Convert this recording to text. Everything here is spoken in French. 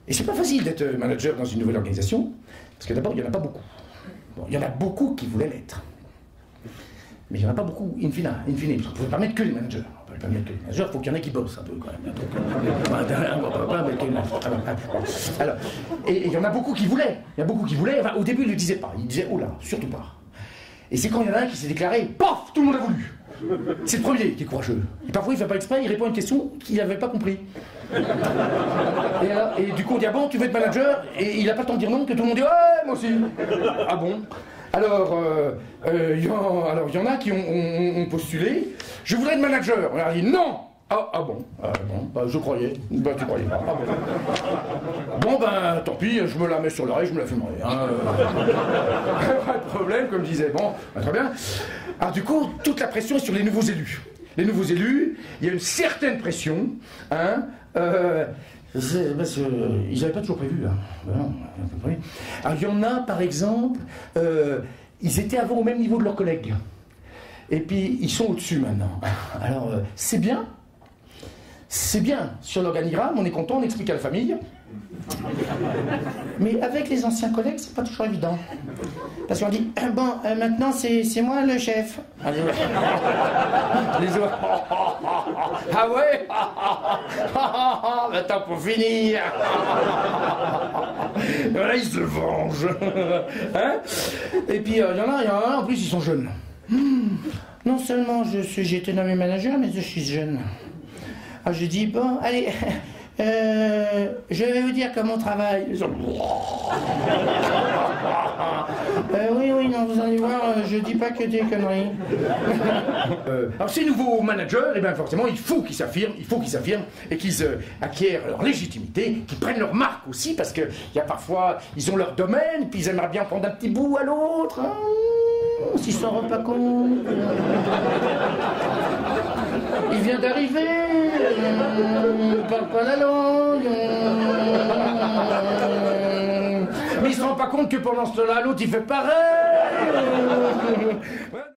Et c'est pas facile d'être manager dans une nouvelle organisation, parce que d'abord, il n'y en a pas beaucoup. Bon, il y en a beaucoup qui voulaient l'être. Mais il n'y en a pas beaucoup, in fine, parce qu'on ne peut pas mettre que les managers. On ne peut pas mettre que les managers, il faut qu'il y en ait qui bossent un peu quand même. Alors, et il y en a beaucoup qui voulaient. Il y en a beaucoup qui voulaient. Enfin, au début, ils ne le disaient pas. Ils disaient, oh là, surtout pas. Et c'est quand il y en a un qui s'est déclaré, paf, tout le monde a voulu. C'est le premier qui est courageux. Et parfois, il ne fait pas exprès, il répond à une question qu'il n'avait pas compris. Et du coup, on dit, ah bon, tu veux être manager? Et il n'a pas le temps de dire non, que tout le monde dit, ouais, moi aussi. Ah bon? Alors, il y en a qui ont postulé. Je voudrais être manager. On leur a dit non. Ah bon, bah, je croyais. Bah, tu croyais pas. Ah bon. Bon, ben, tant pis, je me la mets sur l'oreille, je me la fumerai. Hein. Pas de problème, comme je disais. Bon, bah, très bien. Alors, du coup, toute la pression est sur les nouveaux élus. Les nouveaux élus, il y a une certaine pression, hein. Parce qu'ils n'avaient pas toujours prévu, là. Ben non, alors, il y en a, par exemple, ils étaient avant au même niveau de leurs collègues. Et puis, ils sont au-dessus maintenant. Alors, c'est bien. C'est bien. Sur l'organigramme, on est content, on explique à la famille. Mais avec les anciens collègues, c'est pas toujours évident. Parce qu'on dit, bon, maintenant, c'est moi le chef. Les autres, ah ouais. Attends, pour finir. Voilà, ils se vengent. Hein? Et puis, il y en a, en plus, ils sont jeunes. Non seulement j'ai été nommé manager, mais je suis jeune. Alors, j'ai dit, bon, allez... je vais vous dire comment on travaille. Oui, non, vous allez voir, je dis pas que des conneries. Alors ces nouveaux managers, eh bien forcément, il faut qu'ils s'affirment, et qu'ils acquièrent leur légitimité, qu'ils prennent leur marque aussi, parce que il y a parfois, ils ont leur domaine, puis ils aimeraient bien prendre un petit bout à l'autre. Hein, s'ils s'en rendent pas compte. Il vient d'arriver, il parle pas la langue. Mais il se rend pas compte que pendant ce temps-là, l'autre il fait pareil.